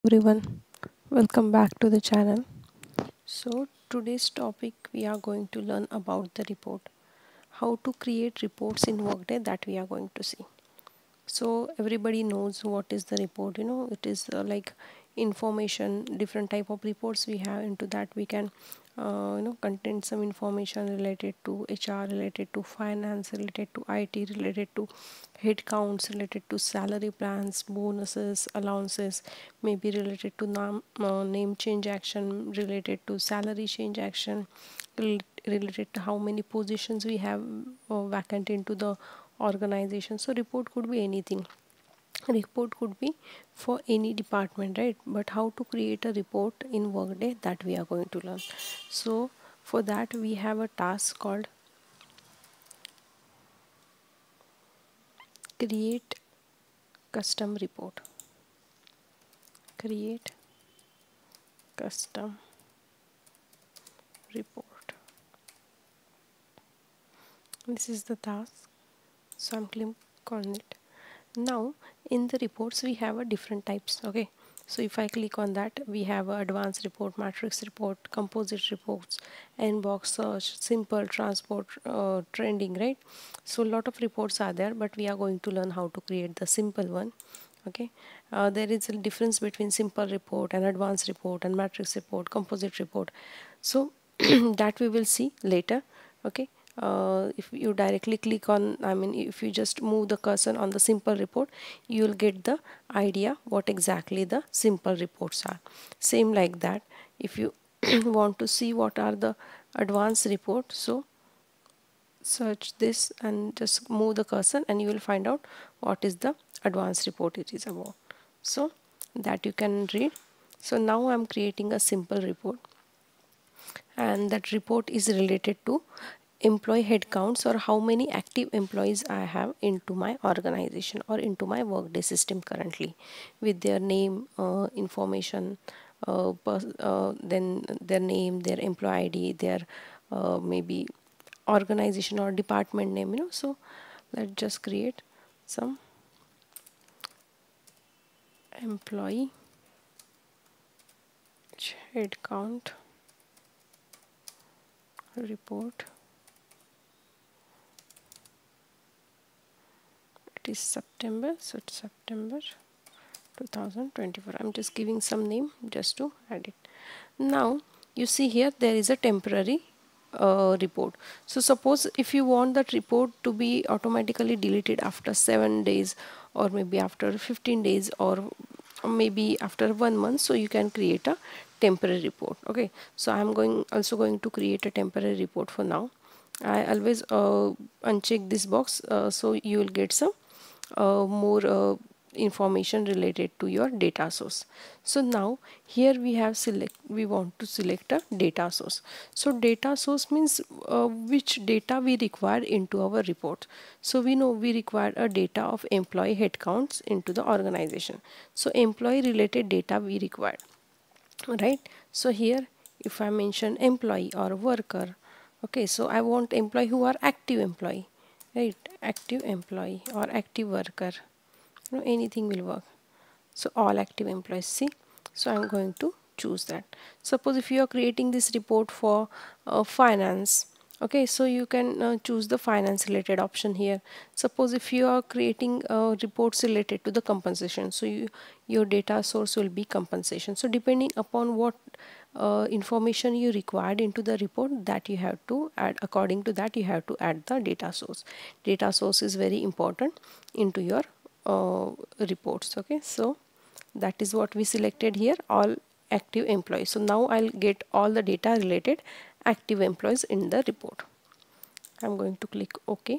Everyone, welcome back to the channel. So today's topic we are going to learn about the report, how to create reports in Workday that we are going to see. So everybody knows what is the report. It is like information, different type of reports we have. Into that we can contain some information related to HR, related to finance, related to IT, related to head counts, related to salary plans, bonuses, allowances, maybe related to name change action, related to salary change action, related to how many positions we have vacant into the organization. So report could be anything. Report could be for any department, right? But how to create a report in Workday, that we are going to learn. So for that we have a task called create custom report. Create custom report. This is the task. So I'm click on it. Now in the reports we have a different types. Okay, so if I click on that, we have a advanced report, matrix report, composite reports, inbox search, simple, transport, trending, right? So a lot of reports are there, but we are going to learn how to create the simple one. Okay, there is a difference between simple report and advanced report and matrix report, composite report. So that we will see later. Okay, if you directly click on, if you just move the cursor on the simple report, you will get the idea what exactly the simple reports are. Same like that, if you want to see what are the advanced reports, so search this and just move the cursor and you will find out what is the advanced report it is about, so that you can read. So now I'm creating a simple report, and that report is related to employee headcounts, or how many active employees I have into my organization or into my Workday system currently, with their name, information, then their name, their employee ID, their maybe organization or department name. So let's just create some employee headcount report. It is September, so it's September 2024. I'm just giving some name just to add it. Now you see here there is a temporary report. So suppose if you want that report to be automatically deleted after 7 days, or maybe after 15 days, or maybe after 1 month, so you can create a temporary report. Okay, so I'm also going to create a temporary report. For now I always uncheck this box, so you will get some more information related to your data source. So now here we want to select a data source. So data source means which data we require into our report. So we know we require a data of employee headcounts into the organization. So employee related data we require, right? So here if I mention employee or worker, okay, so I want employee who are active employee, right? Active employee or active worker, anything will work. So all active employees, see. So I'm going to choose that. Suppose if you are creating this report for finance, okay, so you can choose the finance related option here. Suppose if you are creating reports related to the compensation, so your data source will be compensation. So depending upon what information you required into the report, that you have to add, according to that you have to add the data source. Data source is very important into your reports. Okay, so that is what we selected here, all active employees. So now I'll get all the data related active employees in the report. I'm going to click OK.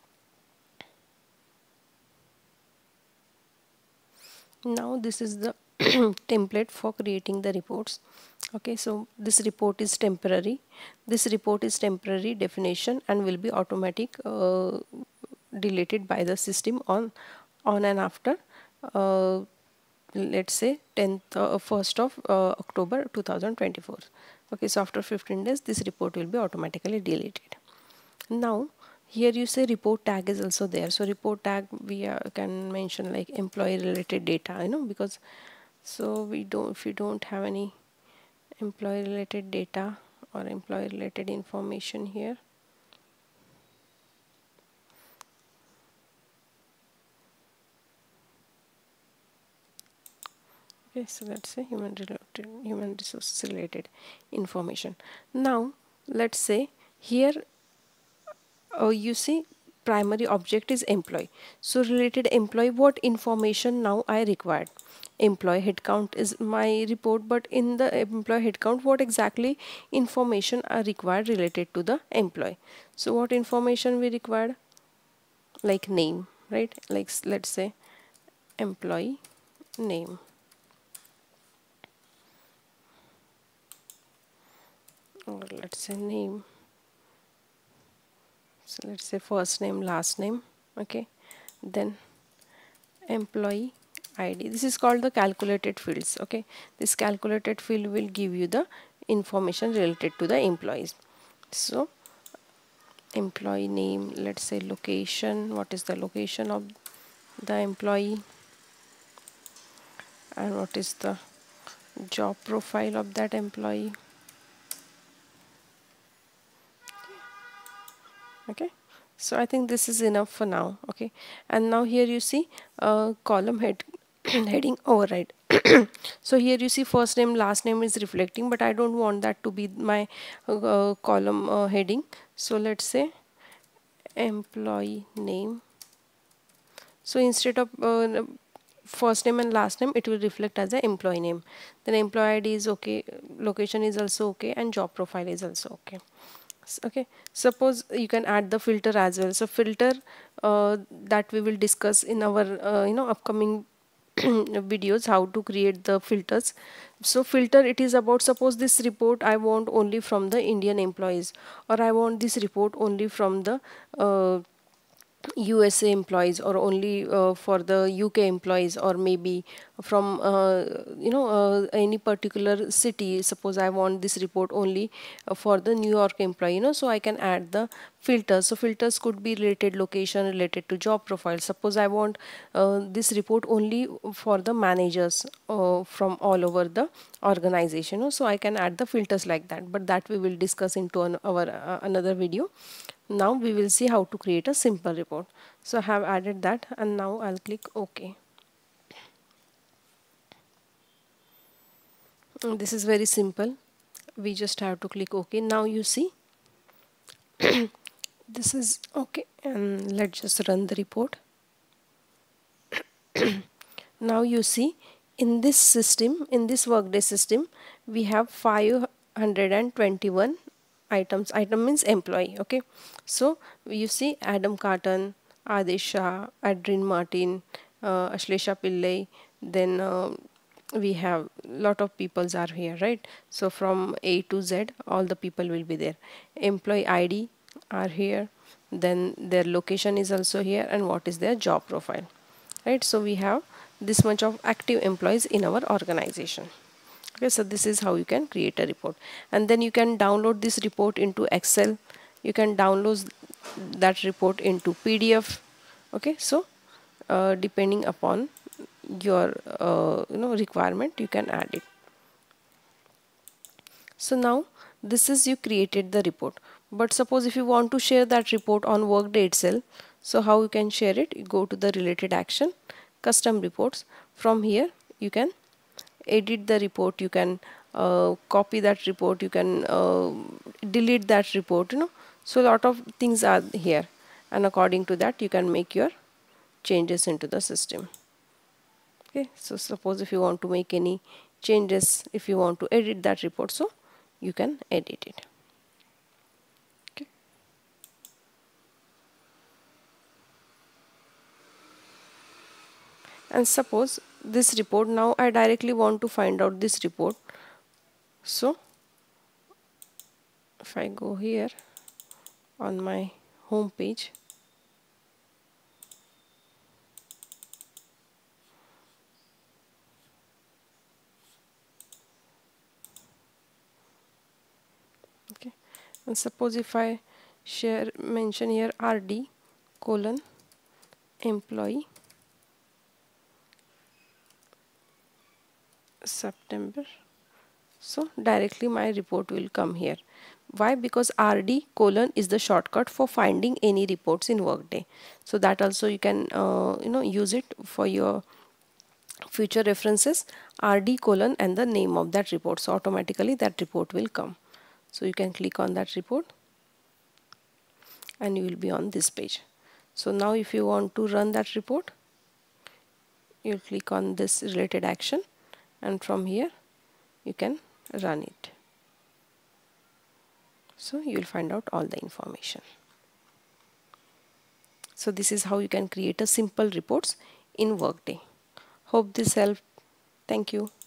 Now this is the template for creating the reports. Okay, so this report is temporary. This report is temporary definition and will be automatic deleted by the system on and after let's say 1st of October 2024. Okay, so after 15 days this report will be automatically deleted. Now here you say report tag is also there. So report tag we can mention like employee related data, because So if we don't have any employee related data or employee related information here, okay, so let's say human resources related information. Now let's say here, you see, primary object is employee. So related employee, what information now I required? Employee headcount is my report, but in the employee headcount, what exactly information are required related to the employee? So what information we required? Like name, right? Like let's say employee name, or let's say name. So let's say first name, last name. Okay, then employee ID. This is called the calculated fields. Okay, this calculated field will give you the information related to the employees. So employee name, let's say location, what is the location of the employee, and what is the job profile of that employee. Okay, so I think this is enough for now. Okay, and now here you see column head heading override. So here you see first name, last name is reflecting, but I don't want that to be my column heading. So let's say employee name. So instead of first name and last name, it will reflect as an employee name. Then employee ID is okay, location is also okay, and job profile is also okay. Okay, suppose you can add the filter as well. So filter, that we will discuss in our upcoming videos, how to create the filters. So filter, it is about, suppose this report I want only from the Indian employees, or I want this report only from the USA employees, or only for the UK employees, or maybe from any particular city. Suppose I want this report only for the New York employee, so I can add the filters. So filters could be related location, related to job profile. Suppose I want this report only for the managers from all over the organization, so I can add the filters like that, but that we will discuss into our another video. Now we will see how to create a simple report. So I have added that, and now I'll click OK. This is very simple. We just have to click OK. Now you see this is okay, and let's just run the report. Now you see, in this system, in this Workday system, we have 521 items. Item means employee. Okay, so you see Adam Carton, Adesha, Adrian Martin, Ashlesha Pillai, then we have lot of peoples are here, right? So from A to Z, all the people will be there. Employee ID are here, then their location is also here, and what is their job profile, right? So we have this much of active employees in our organization. Okay, so this is how you can create a report, and then you can download this report into Excel. You can download that report into PDF. Okay, so depending upon your requirement, you can add it. So now this is, you created the report, but suppose if you want to share that report on Workday itself, so how you can share it? You go to the related action, custom reports. From here you can edit the report, you can copy that report, you can delete that report, so a lot of things are here, and according to that you can make your changes into the system. Okay, so suppose if you want to make any changes, if you want to edit that report, so you can edit it. Okay, and suppose this report, now I directly want to find out this report. So if I go here on my home page, okay, and suppose if I mention here RD colon employee September. So directly my report will come here. Why? Because RD colon is the shortcut for finding any reports in Workday. So that also you can use it for your future references. RD colon and the name of that report. So automatically that report will come. So you can click on that report and you will be on this page. So now if you want to run that report, you'll click on this related action and from here you can run it. So you will find out all the information. So this is how you can create a simple reports in Workday. Hope this helped. Thank you.